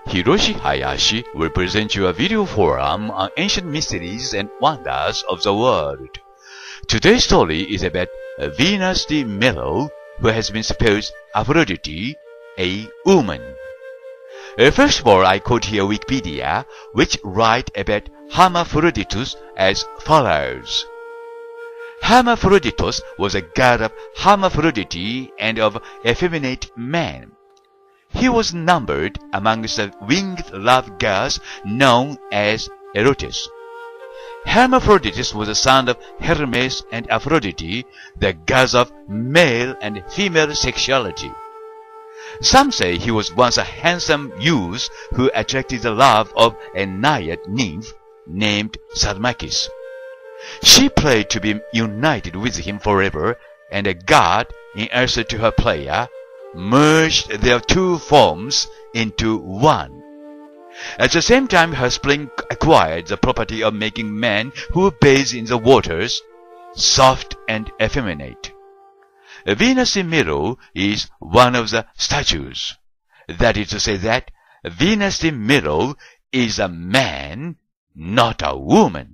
Hiroshi Hayashi will present you a video forum on ancient mysteries and wonders of the world. Today's story is about Venus de Milo, who has been supposed Aphrodite, a woman. First of all, I quote here Wikipedia, which write about Hermaphroditus as follows. Hermaphroditus was a god of hermaphrodity and of effeminate man. He was numbered amongst the winged love gods known as Erotes. Hermaphroditus was the son of Hermes and Aphrodite, the gods of male and female sexuality. Some say he was once a handsome youth who attracted the love of a naiad nymph named Salmacis. She prayed to be united with him forever, and a god, in answer to her prayer, merged their two forms into one. At the same time, her spleen acquired the property of making men who bathe in the waters soft and effeminate. Venus in Milo is one of the statues. That is to say that Venus in Milo is a man, not a woman.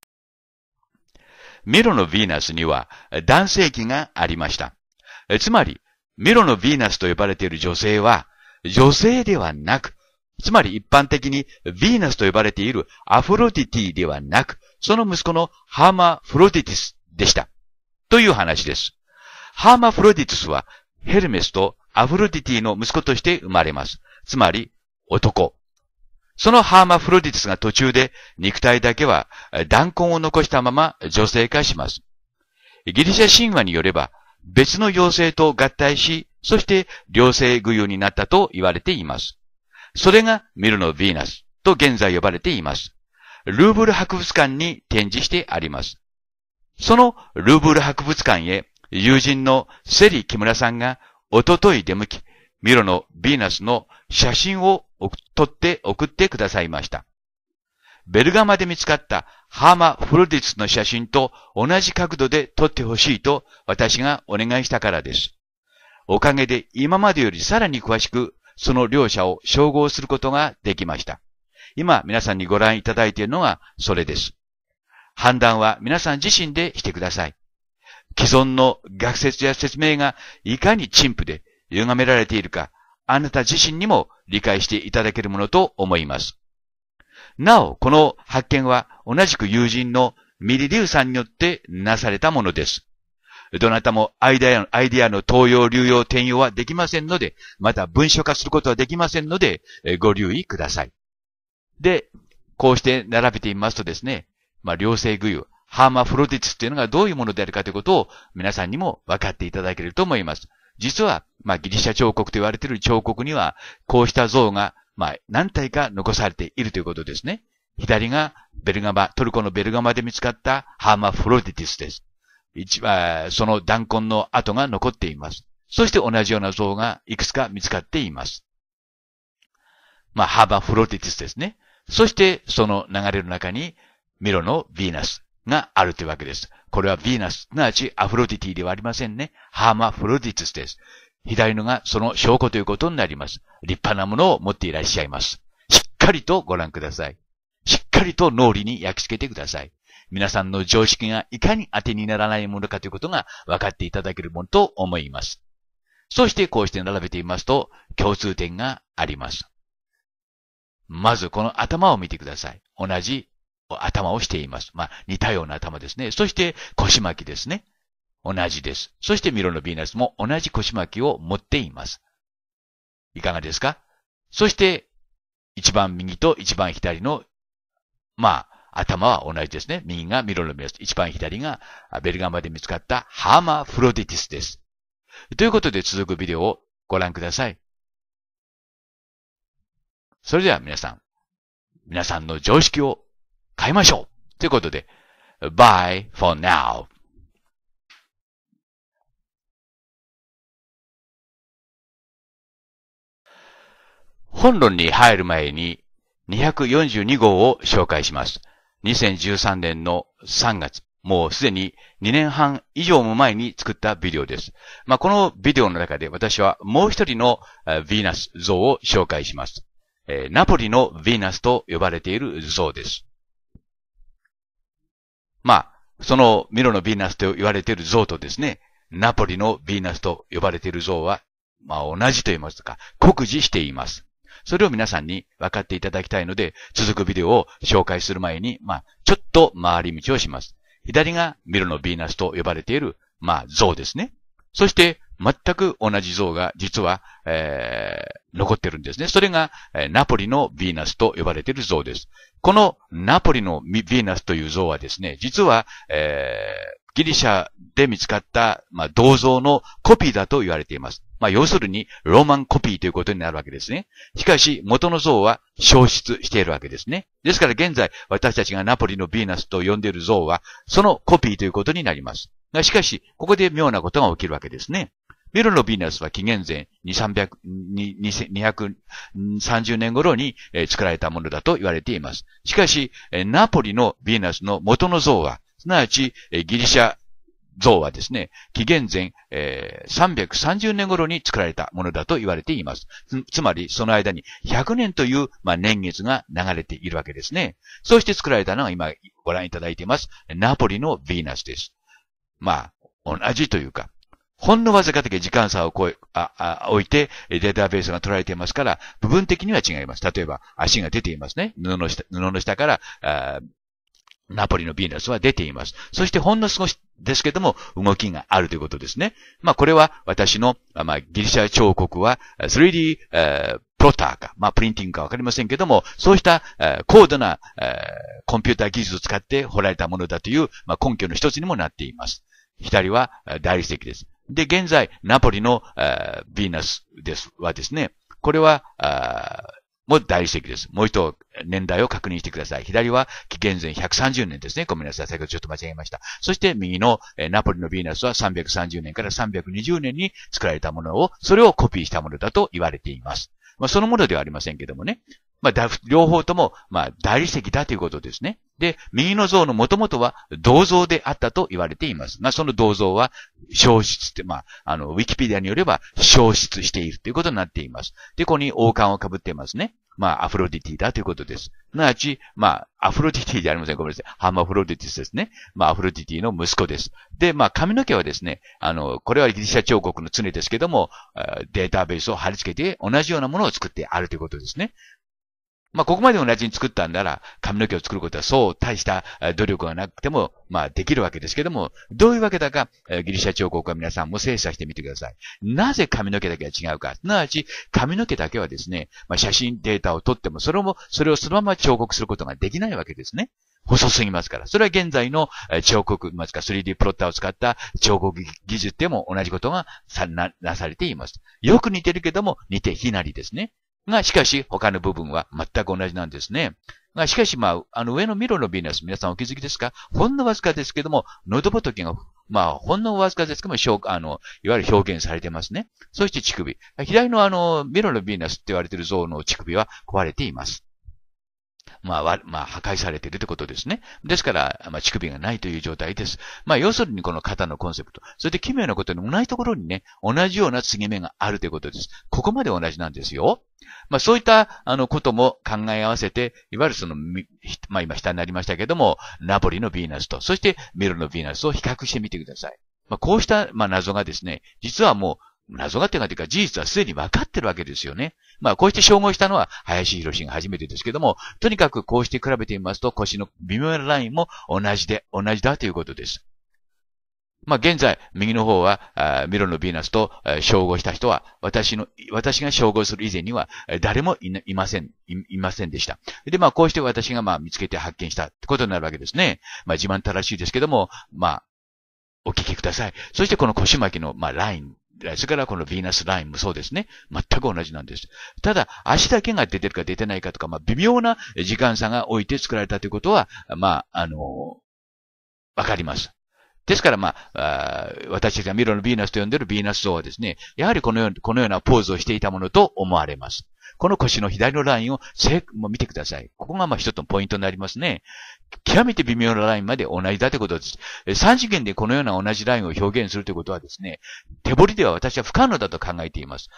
ミロのヴィーナスには男性器がありました。つまり、ミロのヴィーナスと呼ばれている女性は、女性ではなく、つまり一般的にヴィーナスと呼ばれているアフロディティではなく、その息子のハーマフロディティスでした。という話です。ハーマフロディティスはヘルメスとアフロディティの息子として生まれます。つまり、男。そのハーマフロディティスが途中で肉体だけは弾痕を残したまま女性化します。ギリシャ神話によれば別の妖精と合体し、そして両性具有になったと言われています。それがミロのヴィーナスと現在呼ばれています。ルーブル博物館に展示してあります。そのルーブル博物館へ友人のセリ木村さんがおととい出向き、ミロのヴィーナスの写真を撮って送ってくださいました。ベルガマで見つかったハーマフロディティスの写真と同じ角度で撮ってほしいと私がお願いしたからです。おかげで今までよりさらに詳しくその両者を照合することができました。今皆さんにご覧いただいているのがそれです。判断は皆さん自身でしてください。既存の学説や説明がいかに陳腐で歪められているか、あなた自身にも理解していただけるものと思います。なお、この発見は同じく友人のミリリュウさんによってなされたものです。どなたもアイデアの盗用、流用、転用はできませんので、また文書化することはできませんので、ご留意ください。で、こうして並べてみますとですね、両性具有、ハーマフロディティスというのがどういうものであるかということを皆さんにも分かっていただけると思います。実は、ギリシャ彫刻と言われている彫刻には、こうした像が、何体か残されているということですね。左がトルコのベルガマで見つかったハーマフロディティスです。その弾痕の跡が残っています。そして同じような像がいくつか見つかっています。ハーマフロディティスですね。そして、その流れの中に、ミロのヴィーナスがあるというわけです。これはヴィーナス、すなわちアフロディティではありませんね。ハーマフロディティスです。左のがその証拠ということになります。立派なものを持っていらっしゃいます。しっかりとご覧ください。しっかりと脳裏に焼き付けてください。皆さんの常識がいかに当てにならないものかということが分かっていただけるものと思います。そしてこうして並べてみますと共通点があります。まずこの頭を見てください。同じ頭をしています。似たような頭ですね。そして腰巻きですね。同じです。そしてミロのヴィーナスも同じ腰巻きを持っています。いかがですか？そして一番右と一番左の頭は同じですね。右がミロのヴィーナス、一番左がベルガマで見つかったハーマフロディティスです。ということで続くビデオをご覧ください。それでは皆さんの常識を変えましょうということで、Bye for now. 本論に入る前に242号を紹介します。2013年の3月。もうすでに2年半以上も前に作ったビデオです。このビデオの中で私はもう一人のヴィーナス像を紹介します。 ナポリのヴィーナスと呼ばれている像です。まあ、そのミロのヴィーナスと言われている像とですね、ナポリのヴィーナスと呼ばれている像は、まあ同じと言いますか、酷似しています。それを皆さんに分かっていただきたいので、続くビデオを紹介する前に、ちょっと回り道をします。左がミロのヴィーナスと呼ばれている、像ですね。そして、全く同じ像が実は、残ってるんですね。それが、ナポリのヴィーナスと呼ばれている像です。このナポリのヴィーナスという像はですね、実は、ギリシャで見つかった、銅像のコピーだと言われています。要するに、ローマンコピーということになるわけですね。しかし、元の像は消失しているわけですね。ですから現在、私たちがナポリのヴィーナスと呼んでいる像は、そのコピーということになります。しかし、ここで妙なことが起きるわけですね。ミロのヴィーナスは紀元前230年頃に作られたものだと言われています。しかし、ナポリのヴィーナスの元の像は、すなわちギリシャ像はですね、紀元前330年頃に作られたものだと言われています。つまり、その間に100年という年月が流れているわけですね。そして作られたのが今ご覧いただいています、ナポリのヴィーナスです。同じというか、ほんのわずかだけ時間差を置いてデータベースが取られていますから、部分的には違います。例えば、足が出ていますね。布の下から、ナポリのヴィーナスは出ています。そしてほんの少しですけども、動きがあるということですね。これは私の、ギリシャ彫刻は 3D、プロッターか、プリンティングかわかりませんけども、そうした、高度な、コンピューター技術を使って彫られたものだという、根拠の一つにもなっています。左は大理石です。で、現在、ナポリのヴィーナスはですね、これは、もう大理石です。もう一度年代を確認してください。左は紀元前130年ですね。ごめんなさい。先ほどちょっと間違えました。そして右のナポリのヴィーナスは330年から320年に作られたものを、それをコピーしたものだと言われています。そのものではありませんけどもね。両方とも、大理石だということですね。で、右の像の元々は銅像であったと言われていますが、その銅像は消失って、ウィキペディアによれば消失しているということになっています。で、ここに王冠をかぶっていますね。アフロディティだということです。すなわち、アフロディティじゃありません。ごめんなさい。ハマフロディティスですね。アフロディティの息子です。で、髪の毛はですね、これはギリシャ彫刻の常ですけども、データベースを貼り付けて同じようなものを作ってあるということですね。ここまで同じに作ったんなら、髪の毛を作ることはそう大した努力がなくても、できるわけですけども、どういうわけだか、ギリシャ彫刻は皆さんも精査してみてください。なぜ髪の毛だけが違うか。すなわち、髪の毛だけはですね、写真データを撮っても、それをそのまま彫刻することができないわけですね。細すぎますから。それは現在の彫刻、3D プロッターを使った彫刻技術でも同じことがなされています。よく似てるけども、似て非なりですね。しかし、他の部分は全く同じなんですね。しかし、上のミロのヴィーナス、皆さんお気づきですか？ほんのわずかですけども、喉仏が、ほんのわずかですけども、いわゆる表現されてますね。そして乳首。左のミロのヴィーナスって言われている像の乳首は壊れています。破壊されているということですね。ですから、乳首がないという状態です。要するにこの肩のコンセプト。それで奇妙なことに同じところにね、同じような継ぎ目があるということです。ここまで同じなんですよ。そういった、ことも考え合わせて、いわゆる今下になりましたけども、ナポリのヴィーナスと、そしてミロのヴィーナスを比較してみてください。こうした、謎がですね、実はもう、謎がっていうか事実はすでに分かってるわけですよね。こうして照合したのは林博士が初めてですけども、とにかくこうして比べてみますと腰の微妙なラインも同じだということです。現在、右の方は、ミロのヴィーナスと照合した人は、私が照合する以前には、誰もいませんでした。で、こうして私が見つけて発見したってことになるわけですね。自慢たらしいですけども、お聞きください。そしてこの腰巻きの、ライン。それからこのヴィーナスラインもそうですね。全く同じなんです。ただ、足だけが出てるか出てないかとか、微妙な時間差が置いて作られたということは、わかります。ですから、私たちがミロのヴィーナスと呼んでいるヴィーナス像はですね、やはりこのようなポーズをしていたものと思われます。この腰の左のラインを見てください。ここが一つのポイントになりますね。極めて微妙なラインまで同じだということです。3次元でこのような同じラインを表現するということはですね、手彫りでは私は不可能だと考えています。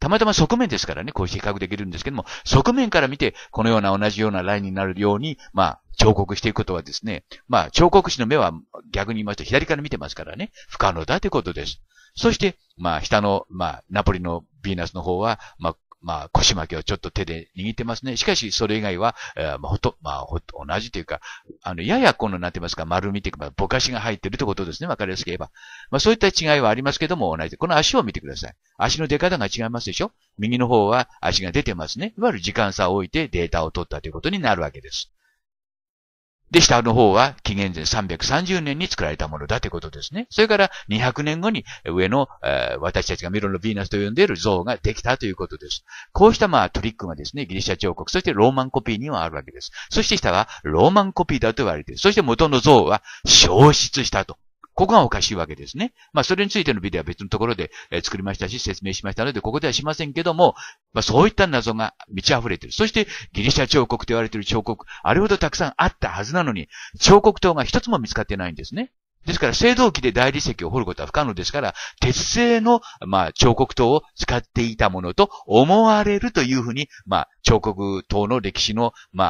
たまたま側面ですからね、こうして比較できるんですけども、側面から見て、このような同じようなラインになるように、彫刻していくことはですね、彫刻師の目は逆に言いますと左から見てますからね、不可能だということです。そして、下の、ナポリのヴィーナスの方は、腰巻きをちょっと手で握ってますね。しかし、それ以外は、同じというか、ややなんて言いますか、丸みというか、ぼかしが入っているということですね。わかりやすく言えば。そういった違いはありますけども、同じで。この足を見てください。足の出方が違いますでしょ？右の方は足が出てますね。いわゆる時間差を置いてデータを取ったということになるわけです。で、下の方は紀元前330年に作られたものだということですね。それから200年後に上の、私たちがミロのヴィーナスと呼んでいる像ができたということです。こうしたトリックがですね、ギリシャ彫刻、そしてローマンコピーにはあるわけです。そして下はローマンコピーだと言われている。そして元の像は消失したと。ここがおかしいわけですね。それについてのビデオは別のところで作りましたし、説明しましたので、ここではしませんけども、そういった謎が満ち溢れている。そして、ギリシャ彫刻と言われている彫刻、あれほどたくさんあったはずなのに、彫刻刀が一つも見つかってないんですね。ですから、青銅器で大理石を掘ることは不可能ですから、鉄製の、彫刻刀を使っていたものと思われるというふうに、彫刻刀の歴史の、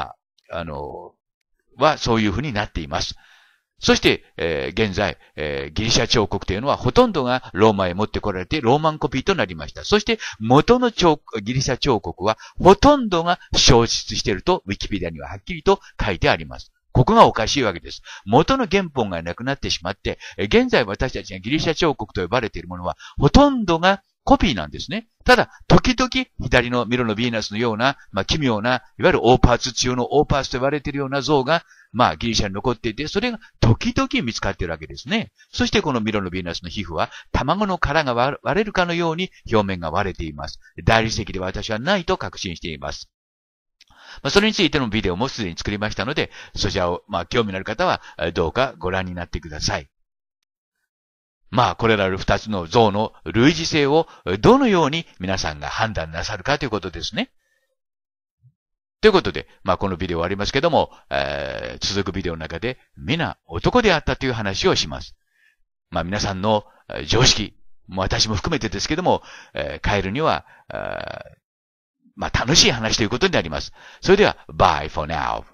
はそういうふうになっています。そして、現在、ギリシャ彫刻というのはほとんどがローマへ持ってこられてローマンコピーとなりました。そして元のギリシャ彫刻はほとんどが消失しているとウィキペディアにははっきりと書いてあります。ここがおかしいわけです。元の原本がなくなってしまって、現在私たちがギリシャ彫刻と呼ばれているものはほとんどがコピーなんですね。ただ、時々、左のミロのヴィーナスのような、奇妙な、いわゆるオーパーツ中のオーパーツと呼ばれているような像が、ギリシャに残っていて、それが時々見つかっているわけですね。そしてこのミロのヴィーナスの皮膚は、卵の殻が割れるかのように表面が割れています。大理石で私はないと確信しています。それについてのビデオもすでに作りましたので、そちらを、興味のある方は、どうかご覧になってください。これらの二つの像の類似性をどのように皆さんが判断なさるかということですね。ということで、このビデオ終わりますけども、続くビデオの中で皆男であったという話をします。皆さんの常識、私も含めてですけども、変えるには、楽しい話ということになります。それでは、bye for now.